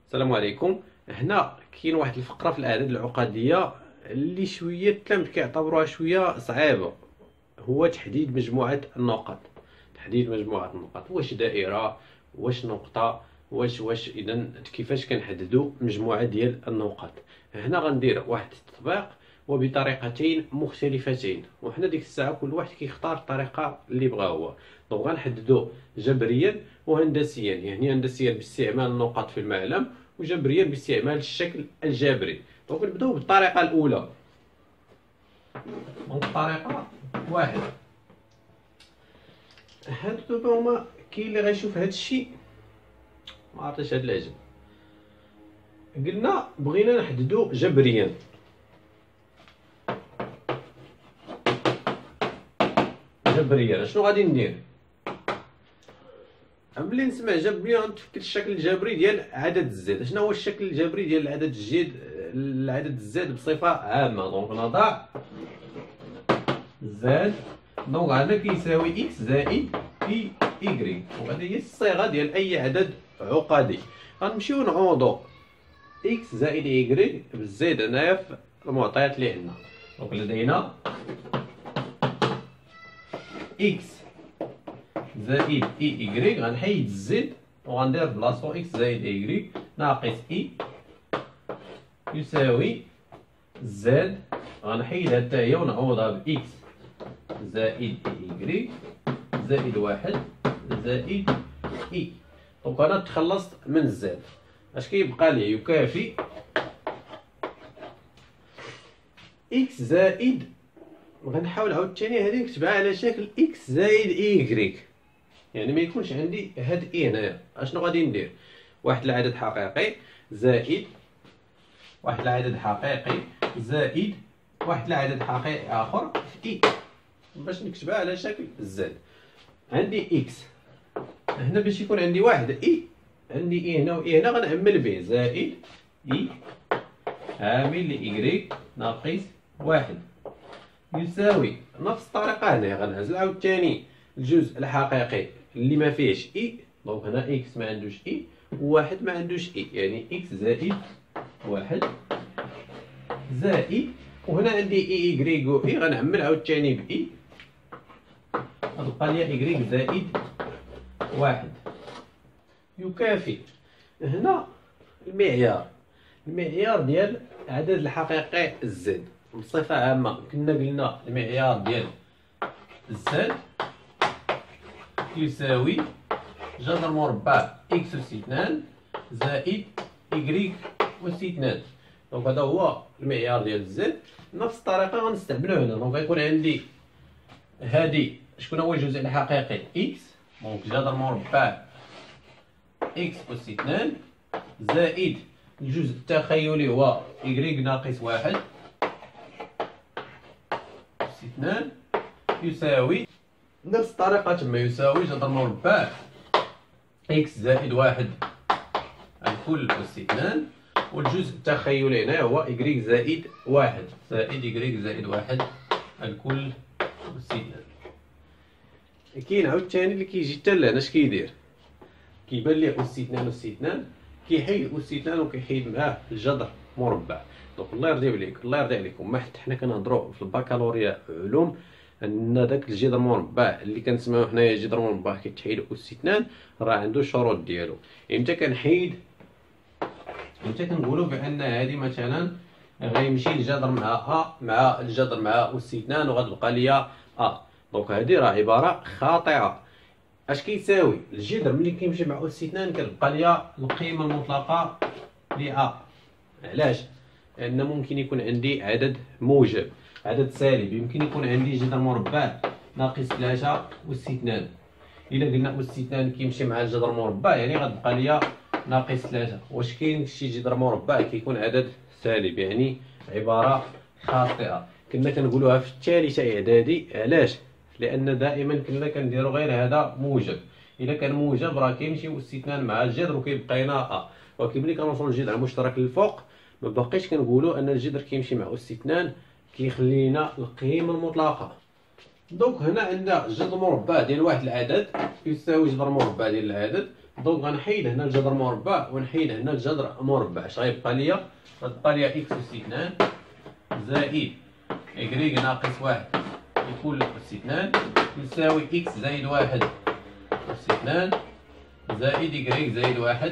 السلام عليكم. هنا كاين واحد الفقره في الاعداد العقديه اللي شويه التلاميذ كيعتبروها شويه صعيبه، هو تحديد مجموعه النقط. تحديد مجموعه النقط، واش دائره، واش نقطه، واش اذا كيفاش كنحددوا مجموعه ديال النقط. هنا غندير واحد التطبيق وبطريقتين مختلفتين، وحنا ديك الساعه كل واحد كيختار الطريقه اللي بغا هو. دونك غنحددو جبريا وهندسيا، يعني هندسيا باستعمال النقط في المعلم، وجبريا باستعمال الشكل الجبري. دونك نبداو بالطريقه الاولى. دونك الطريقه واحد، هادو دابا هما كاين اللي غيشوف هاد الشيء ما عرفتش هاد العجب. قلنا بغينا نحددو جبريا، شنو غادي ندير؟ ملي نسمع جبريا غنتفكر الشكل الجبري ديال عدد الزد. شنو هو الشكل الجبري ديال العدد الزد بصفه عامه؟ دونك نضع زد، دونك عندنا كيساوي اكس زائد بي ايكغيك، وهذه هي الصيغه ديال اي عدد عقدي. غنمشيو نعوضو اكس زائد ايكغيك بالزد هنايا في المعطيات اللي عندنا. دونك لدينا اكس زائد اي ايكغيك، غنحيد الزد وغندير بلاصتو اكس زائد ايكغيك ناقص اي يساوي زد، غنحيدها حتى هي ونعوضها باكس زائد اي ايكغيك زائد واحد زائد اي. دونك انا تخلصت من الزد. اش كيبقى لي؟ يكافي اكس زائد، غنحاول عاوتاني هذه نكتبها على شكل اكس زائد ايكغيك، يعني ما يكونش عندي هاد اي هنايا. اشنو غادي ندير؟ واحد العدد حقيقي زائد واحد العدد حقيقي زائد واحد العدد حقيقي اخر في اي، باش نكتبها على شكل زد. عندي اكس هنا باش يكون عندي واحد اي، عندي اي هنا واي هنا، غنعمل به زائد اي عامل لايكغيك ناقص واحد يساوي نفس الطريقه. هنا غنعزل عاوتاني الجزء الحقيقي اللي ما فيهش اي، دونك هنا اكس ما عندوش اي وواحد ما عندوش اي، يعني اكس زائد واحد زائد، وهنا عندي اي ايكغيك و اي، غنعمل عاوتاني باي، غتبقى لي ايكغيك زائد واحد يكافي. هنا المعيار ديال العدد الحقيقي الزد بصفه عامه. قلنا المعيار ديال الزد يساوي جذر مربع اكس اس 2 زائد ايكغيك اس 2. دونك هذا هو المعيار ديال الزد. نفس الطريقه غنستعملوه هنا. دونك غيكون عندي هادي شكون هو الجزء الحقيقي اكس، دونك جذر مربع اكس اس 2 زائد الجزء التخيلي هو ايكغيك ناقص واحد اس 2 يساوي نفس الطريقة تما، يساوي جذر مربع اكس زائد واحد الكل أس 2، والجزء التخيلي هنا هو إيكغيك زائد واحد زائد إيكغيك زائد واحد الكل أس 2. كاين عاوتاني اللي كيجي حتى لهنا. اش كيدير؟ كيبان ليه أس 2 أس 2، كيحيد أس 2 وكيحيد معاه الجذر مربع. دونك الله يرضي عليكم، ما حتى حنا كنهضروا في البكالوريا علوم ان داك الجذر مربع اللي كنسميوه حنايا جذر مربع كيتحيد اس 2 راه عنده الشروط ديالو. امتى كنحيد؟ امتى كنقولوا بان هذه مثلا غيمشي الجذر مع مع الجذر مع اس 2 وغتبقى ليا دونك هذه راه عباره خاطئه. اش كيساوي الجذر ملي كيمشي مع اس 2؟ كتبقى ليا القيمه المطلقه ل علاش؟ لان ممكن يكون عندي عدد موجب، عدد سالب. يمكن يكون عندي جذر مربع ناقص 3 أس 2. إلا قلنا أس 2 كيمشي مع الجذر مربع يعني غتبقى ليا ناقص 3. واش كاين شي جذر مربع كيكون عدد سالب؟ يعني عبارة خاطئة. كنا كنقولوها في الثالثة إعدادي. علاش؟ لأن دائما كنا كنديرو غير هذا موجب. إلا كان موجب راه كيمشي أس 2 مع الجذر وكيبقى لنا ولكن ملي كنوصلو للجذر المشترك للفوق ما بقيتش كنقولوا ان الجذر كيمشي مع اس 2، كيخلي لنا القيمه المطلقه. دونك هنا عندنا جذر مربع ديال واحد العدد يساوي جذر مربع ديال العدد. دونك غنحيد هنا الجذر مربع ونحيد هنا الجذر مربع. اش غيبقى ليا؟ غتبقى ليا اكس أس 2 زائد إكغيك ناقص 1 يكون أس 2 يساوي إكس زائد 1 أس 2 زائد إكغيك زائد 1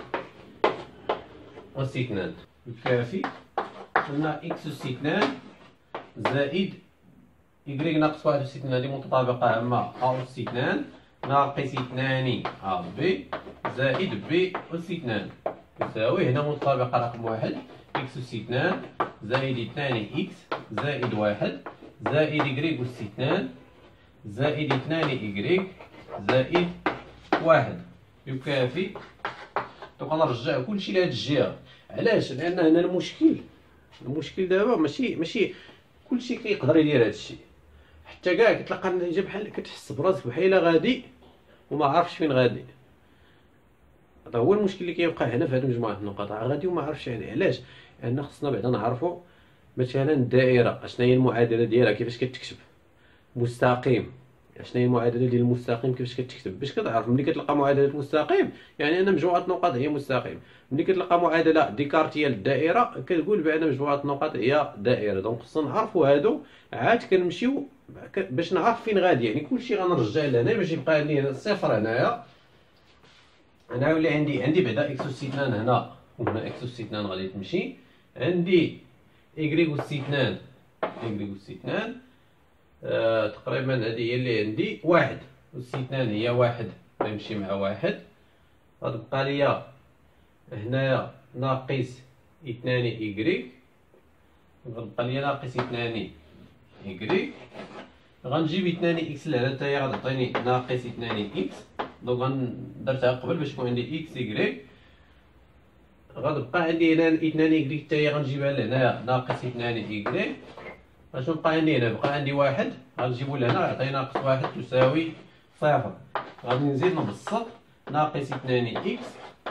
أس 2 يكافي. قلنا إكس أس 2 زائد إكغيك ناقص 1 أس 2 هذه متطابقة مع أ أس 2 ناقص 2 أ بي زائد بي أس 2 يساوي هنا متطابقة رقم 1 إكس أس 2 زائد 2 إكس زائد 1 زائد إكغيك أس 2 زائد 2 إكغيك زائد 1 يكافي. دونك غنرجع كلشي لهاد الجهة. علاش؟ لأن هنا المشكل دابا ماشي كلشي كيقدر يدير هادشي. حتى كاع كتلقى النتيجة بحال كتحس براسك بحال غادي وما عارفش فين غادي. هذا هو المشكل اللي كيبقى هنا في هذه مجموعة النقاط، غادي وما عارفش يعني علاش. لأن خصنا بعدا نعرفوا مثلا الدائرة اشنا هي المعادلة ديالها كيفاش كتكتب، مستقيم اشنا هي المعادلة ديال المستقيم كيفاش كتكتب. باش كتعرف ملي كتلقى معادلة مستقيم يعني أن مجموعة النقاط هي مستقيم. ملي كتلقى معادلة ديكارتية للدائرة كتقول بأن مجموعة النقاط هي دائرة. دونك خصنا نعرفوا هادو عاد كنمشيو باش نعرف فين غادي. يعني كلشي غنرجع لهنا باش يبقى لي صفر هنايا. انا ولي عندي بعدا اكس أس 2 هنا وهنا اكس أس 2 غادي تمشي. عندي إكغيك أس 2 تقريبا هذه هي اللي عندي. واحد أس 2 هي واحد غيمشي مع واحد. غتبقى ليا هنايا ناقص 2 إكغيك غتبقى ليا ناقص 2 إكغيك. غنجيب 2 إكس لهنا حتى هي غتعطيني ناقص 2 إكس. دونك درتها قبل باش يكون عندي إكس إكغيك. غتبقى عندي هنا 2 إكغيك حتى هي غنجيبها لهنايا ناقص 2 إكغيك. اشنو بقى عندي هنا؟ بقى عندي واحد غنجيبو لهنا غيعطيني ناقص 1 تساوي صفر. غادي نزيد نبسط ناقص 2 إكس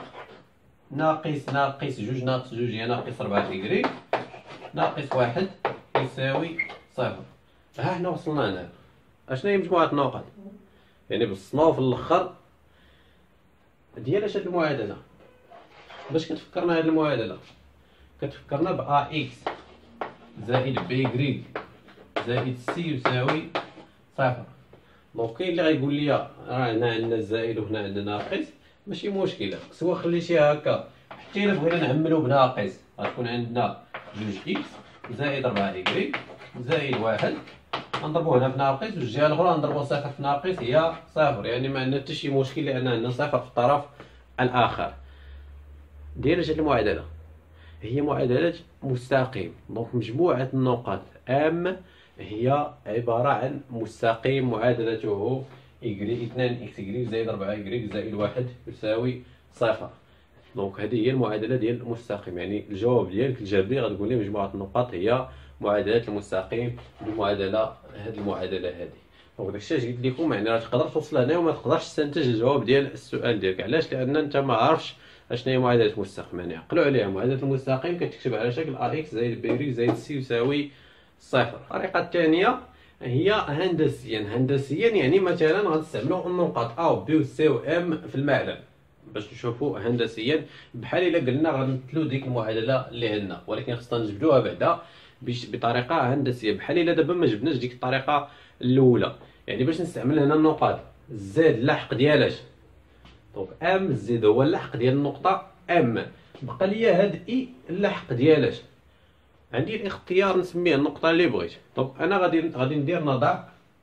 ناقص جوج ناقص جوج هي ناقص 4 إكغيك ناقص 1 يساوي صفر. ها حنا وصلنا هنا. اشنا هي مجموعة النقط؟ يعني بسطناو في الاخر ديال اش هاد المعادلة. باش كتفكرنا هاد المعادلة؟ كتفكرنا ب ا اكس زائد بي إكغيك زائد سي يساوي صفر. دونك كاين اللي غيقول لي راه هنا عندنا الزائد وهنا عندنا ناقص، ماشي مشكلة سوا خليتيها هكا. حتى إلا بغينا نعملو بناقص غتكون عندنا جوج إكس زائد 4 إكغيك زائد 1 غنضربو هنا في ناقص والجهة الأخرى غنضربو صفر في ناقص هي صفر. يعني ما عندنا حتى شي مشكل لأن عندنا صفر في الطرف الآخر. دايرة هاد المعادلة هي معادلة مستقيم. دونك مجموعة النقط ام هي عبارة عن مستقيم معادلته إكغيك 2 إكس إكغيك زائد 4 إكغيك زائد 1 يساوي صفر. دونك هذه هي المعادلة ديال المستقيم. يعني الجواب ديالك الجبري غتقول لي مجموعة النقاط هي معادلة المستقيم بالمعادلة هذه المعادلة هذه. دونك داكشي اش قلت لكم يعني راه تقدر توصل هنا وما تقدرش تستنتج الجواب ديال السؤال ديالك. علاش؟ لأن انت ما عارفش اشنا هي معادلة المستقيم. يعني عقلوا عليها معادلة المستقيم كتكتب على شكل ا اكس زائد بي إكغيك زائد سي يساوي صفر. الطريقة الثانية هي هندسيا يعني مثلا غنستعملوا النقاط ا و بي و سي و ام في المعلم باش نشوفوا هندسيا بحال الا قلنا غنمثلوا ديك المعادله اللي عندنا، ولكن خصنا نجبدوها بعدا بطريقه هندسيه بحال الا دابا ما جبناش ديك الطريقه الاولى. يعني باش نستعمل هنا النقاط زد اللاحق ديال اش؟ دونك ام زد هو اللاحق ديال النقطه ام. بقى ليا هاد اي اللاحق ديال اش؟ عندي الاختيار نسميه النقطه اللي بغيت. دونك انا غادي ندير نضع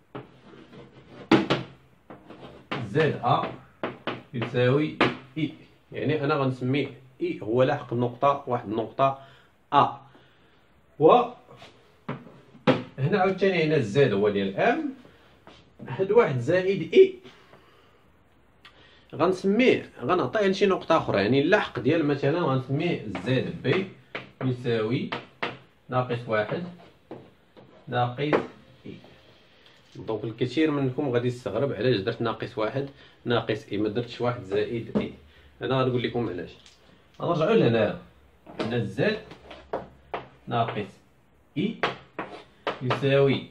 زد ا يساوي اي. يعني انا غنسمي اي هو لاحق النقطه واحد النقطه ا. و هنا عاوتاني هنا الزد هو ديال ام. هاد واحد زائد اي غنسميه غنعطيه لشي نقطه اخرى. يعني اللاحق ديال مثلا غنسميه زد بي يساوي ناقص واحد ناقص اي. دونك الكثير منكم غادي يستغرب علاش درت ناقص واحد ناقص اي ما درتش واحد زائد اي. انا غنقول لكم علاش. غنرجعوا لهنا هنا زد ناقص اي يساوي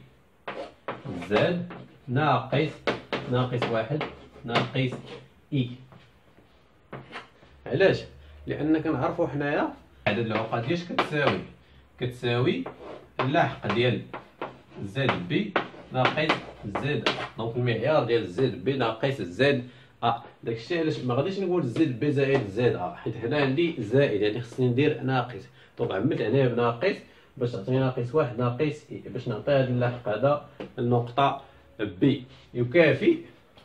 زد ناقص واحد ناقص اي. علاش؟ لان كنعرفوا حنايا عدد العقد ديالش كتساوي اللاحق ديال زد بي ناقص زد ا. دونك المعيار ديال زد بي ناقص زد ا. داكشي علاش ما غاديش نقول زد بي زائد زد ا، حيت هنا عندي زائد يعني خصني ندير ناقص. دونك عملت هنايا بناقص باش تعطيني ناقص واحد ناقص اي، باش نعطي هذا اللاحق هذا النقطة بي يكافي.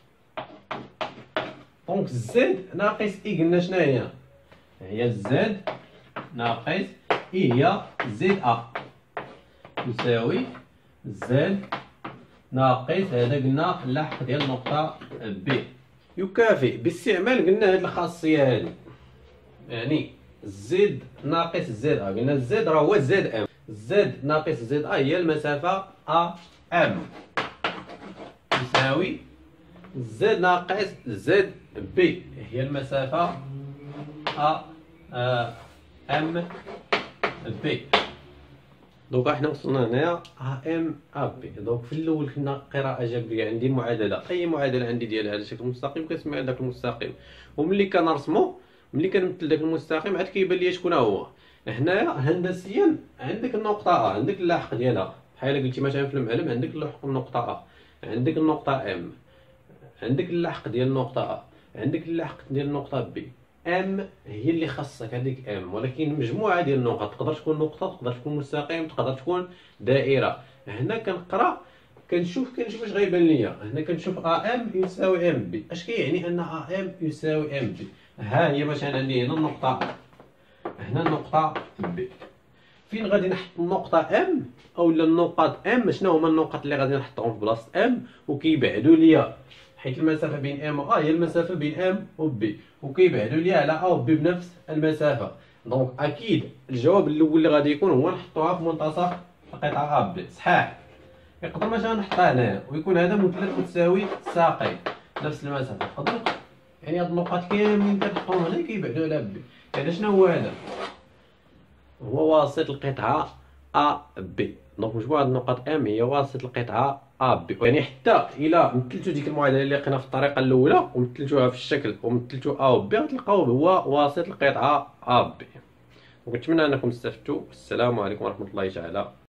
دونك زد ناقص اي قلنا شنو هي زد ناقص اي هي زد ا يساوي زد ناقص هذا قلنا اللاحق ديال النقطة بي يكافئ باستعمال قلنا هاد الخاصية هادي، يعني زد ناقص زد ا. قلنا زد راه هو زد ام، زد ناقص زد ا هي المسافة ا ام يساوي زد ناقص زد بي هي المسافة ا ام بي. دونك حنا وصلنا هنايا ا ام ا بي. دونك في الاول كنا قراءة جبرية، عندي معادلة، اي معادلة عندي ديالها على شكل مستقيم كنسميها داك المستقيم، وملي كنرسمو ملي كنمثل داك المستقيم عاد كيبان ليا شكون هو. هنايا هندسيا عندك النقطة ا، عندك اللاحق ديالها بحال قلتي مثلا في المعلم عندك اللاحق النقطة ا، عندك النقطة ام، عندك اللاحق ديال النقطة ا، عندك اللاحق ديال النقطة بي. ام هي اللي خاصك هذيك ام، ولكن مجموعة ديال النقط، تقدر تكون نقطة، تقدر تكون مستقيم، تقدر تكون دائرة. هنا كنقرا كنشوف اش غيبان ليا. هنا كنشوف ا ام يساوي ام بي. اش كيعني ان ا ام يساوي ام بي؟ ها هي مثلا عندي هنا النقطة، هنا النقطة بي. فين غادي نحط النقطة ام اولا النقاط ام؟ شنو هما النقط اللي غادي نحطهم في بلاصة ام وكيبعدوا ليا، حيت المسافة بين ام و ا هي المسافة بين ام و بي، وكيبعدوا ليا على ا و بي بنفس المسافة. دونك اكيد الجواب الاول اللي غادي يكون هو نحطوها في منتصف القطعة ا بي. صحيح يقدر مثلا نحطها هنايا ويكون هذا مثلث متساوي ساقين نفس المسافة. نقدر يعني هاد النقاط كاملين كنحطهم هنا كيبعدوا على بي. يعني شنو هو هذا؟ هو واسط القطعة ا بي. دونك مجموعة النقاط ام هي واسط القطعة ا بي. يعني حتى الا مثلتو ديك المعادلة اللي لقينا في الطريقة الأولى ومثلتوها في الشكل ومثلتو ا و بي غتلقاوه هو واسط القطعة ا بي. ونتمنى انكم استفدتوا. السلام عليكم ورحمة الله تعالى